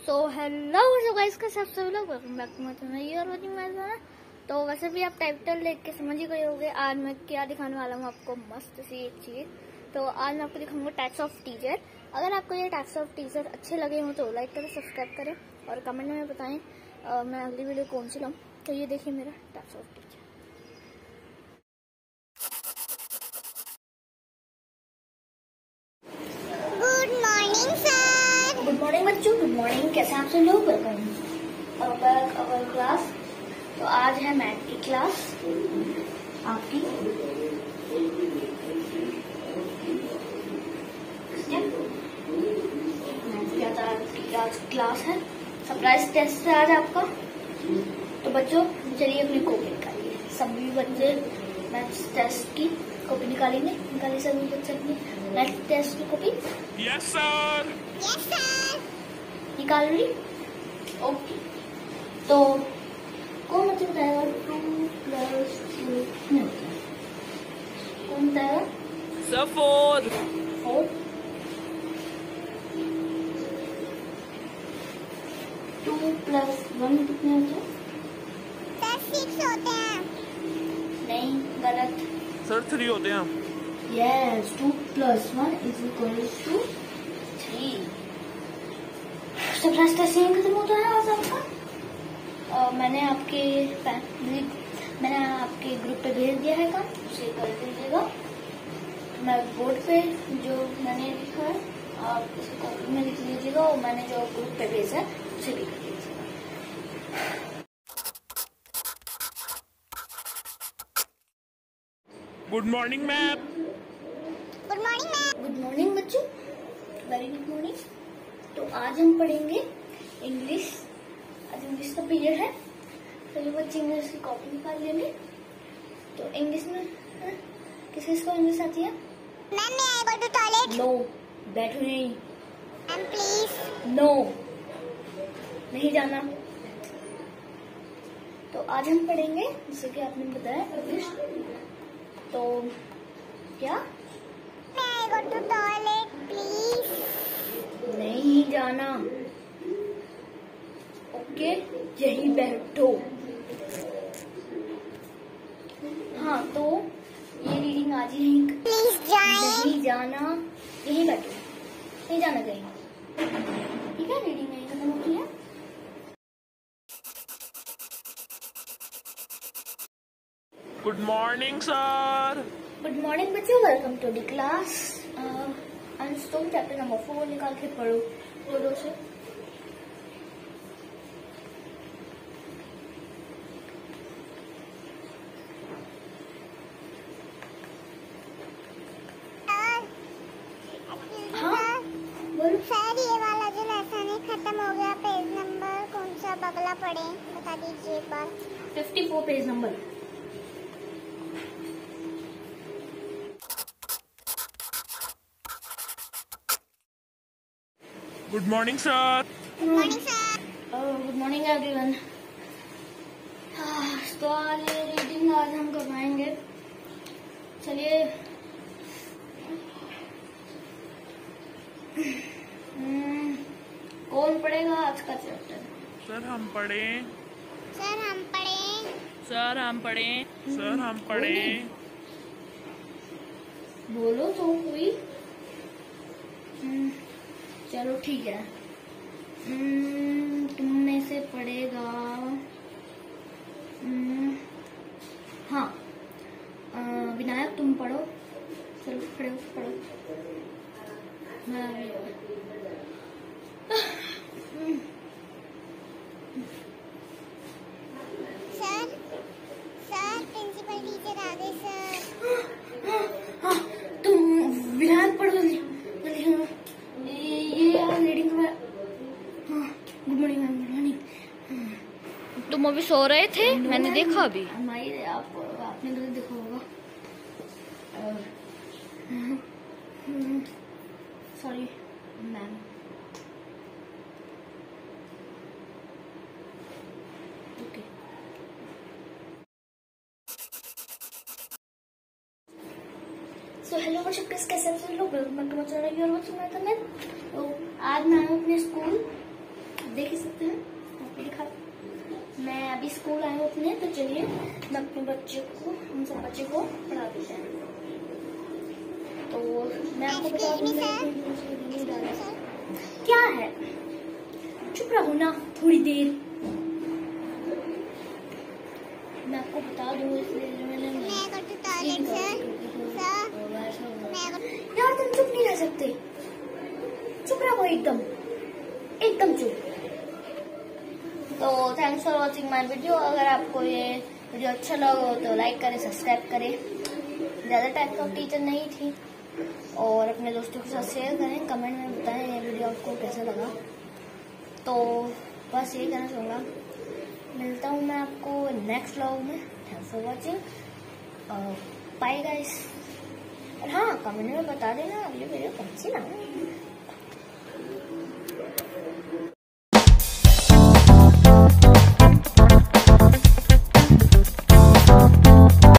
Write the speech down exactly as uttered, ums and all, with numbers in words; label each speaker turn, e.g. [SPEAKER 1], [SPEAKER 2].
[SPEAKER 1] तो hello so guys का सब सब लोग welcome back to my channel ये और वाचिंग माय चैनल। तो वैसे भी आप टाइटल देख के समझ ही गए होंगे आज मैं क्या दिखाने वाला हूँ आपको, मस्त सी एक चीज़। तो आज मैं आपको दिखाऊंगा टाइप्स ऑफ टीचर। अगर आपको ये टाइप्स ऑफ टीचर अच्छे लगे हों तो लाइक करें, सब्सक्राइब करें और कमेंट में बताएं आ, मैं अगली वीडियो कौन सी लाऊँ। तो ये देखिए मेरा types of teacher.
[SPEAKER 2] Good morning sir.
[SPEAKER 1] Good morning बच्चों, गुड मॉर्निंग। कैसे आप सब लोग? Welcome back our class. तो आज है मैथ की क्लास आपकी। मैथ की आज आज क्लास है, सरप्राइज टेस्ट है आज आपका। तो बच्चों चलिए अपनी कॉपी निकालिए। सभी बच्चे मैथ टेस्ट की कॉपी निकालेंगे। निकालिए सभी बच्चे अपनी मैथ टेस्ट की copy.
[SPEAKER 3] Yes sir.
[SPEAKER 2] Yes sir.
[SPEAKER 1] निकाल रही? ओके। तो कौन बच्चे बताएगा टू प्लस टू नहीं होता? कौन बताएगा?
[SPEAKER 3] Sir four.
[SPEAKER 1] Four. Two plus one कितने होते हैं?
[SPEAKER 2] सर सिक्स होते हैं।
[SPEAKER 1] नहीं, गलत।
[SPEAKER 3] सर थ्री होते हैं।
[SPEAKER 1] Yes, two plus one is equal to three. Surprise test यहीं खत्म होता है आज आपका। Uh, मैंने आपके मैंने आपके ग्रुप पे भेज दिया है काम, उसे कर दीजिएगा। मैं बोर्ड पे जो मैंने लिखा है आप उसे कॉपी में लिख लीजिएगा और मैंने जो ग्रुप पे भेजा है उसे भी कर लीजिएगा।
[SPEAKER 3] Good morning ma'am.
[SPEAKER 2] Good morning ma'am.
[SPEAKER 1] Good morning बच्चों, वेरी गुड मॉर्निंग। तो आज हम पढ़ेंगे इंग्लिश। आज इंग्लिश का पीरियड है। तो ये बच्चे इंग्लिश की कॉपी निकाल लेंगे। तो इंग्लिश में हाँ? किस किस को इंग्लिश आती है?
[SPEAKER 2] मैम मैं I go to toilet.
[SPEAKER 1] No, बैठो नहीं।
[SPEAKER 2] Ma'am please.
[SPEAKER 1] नो, नहीं जाना। तो आज हम पढ़ेंगे जैसे कि आपने बताया इंग्लिश। तो क्या?
[SPEAKER 2] मैं I go to toilet please.
[SPEAKER 1] नहीं जाना। ओके, यही बैठो। हाँ, तो ये रीडिंग आज ही यहीं।
[SPEAKER 2] प्लीज जाएं।
[SPEAKER 1] नहीं जाना, यहीं बैठो, नहीं जाना कहीं। ठीक है, रीडिंग यहीं खत्म होती है।
[SPEAKER 3] Good morning sir.
[SPEAKER 1] Good morning बच्चों, वेलकम टू द क्लास। आज तुम चैप्टर नंबर फोर निकाल के पढ़ो बोर्डों से। हाँ, बोलो।
[SPEAKER 2] सर ये वाला जो लेसन है खत्म हो गया, पेज नंबर कौन सा बगला पड़े बता दीजिए एक बार।
[SPEAKER 1] Fifty four page number.
[SPEAKER 3] Good morning sir.
[SPEAKER 2] Good morning sir.
[SPEAKER 1] Good morning everyone. तो आज ये रीडिंग आज हम करवाएंगे। चलिए हम्म, कौन पढ़ेगा आज का चैप्टर?
[SPEAKER 3] सर हम पढ़ें।
[SPEAKER 2] सर हम पढ़ें।
[SPEAKER 3] सर हम पढ़ें। सर हम पढ़ें।
[SPEAKER 1] बोलो तो कोई। हम्म, चलो ठीक है। हम्म, तुम में से पढ़ेगा। हम्म, हाँ, अ, विनायक तुम पढ़ो। चलो पढ़ो पढ़ो। मैं
[SPEAKER 2] सर सर प्रिंसिपल टीचर आ गए सर।
[SPEAKER 1] हाँ, तुम विनायक पढ़ो जल्दी जल्दी। हाँ, ये ये यार रीडिंग में। हाँ, good morning ma'am, good morning.
[SPEAKER 4] तुम अभी सो रहे थे? मैंने देखा अभी।
[SPEAKER 1] हमारी आप आपने गलत देखा होगा। Sorry ma'am. Okay. So hello बच्चों, किस कैसे सब लोग welcome to my channel you're watching my channel. तो आज मैं हूँ अपने स्कूल देख ही सकते हैं, आपको दिखा। मैं अभी स्कूल आई हूँ अपने, तो चलिए मैं अपने बच्चे को, हम सब बच्चे को पढ़ा देते हैं। तो मैं आपको बता दूँ क्या है, चुप रहो ना थोड़ी देर। मैं आपको बता दूँ इसलिए मैंने यार तुम चुप नहीं रह सकते, चुप रहो एकदम एकदम चुप। तो thanks for watching my video. अगर आपको ये वीडियो अच्छा लगा तो लाइक करें, सब्सक्राइब करें। ज़्यादा टाइप ऑफ टीचर नहीं थी, और अपने दोस्तों के साथ शेयर करें, कमेंट में बताएं ये वीडियो आपको कैसा लगा। तो बस ये कहना चाहूँगा, मिलता हूँ मैं आपको नेक्स्ट व्लॉग में। Thanks for watching, bye guys. और हाँ, कमेंट में बता देना अगली वीडियो कौन सी लाऊं।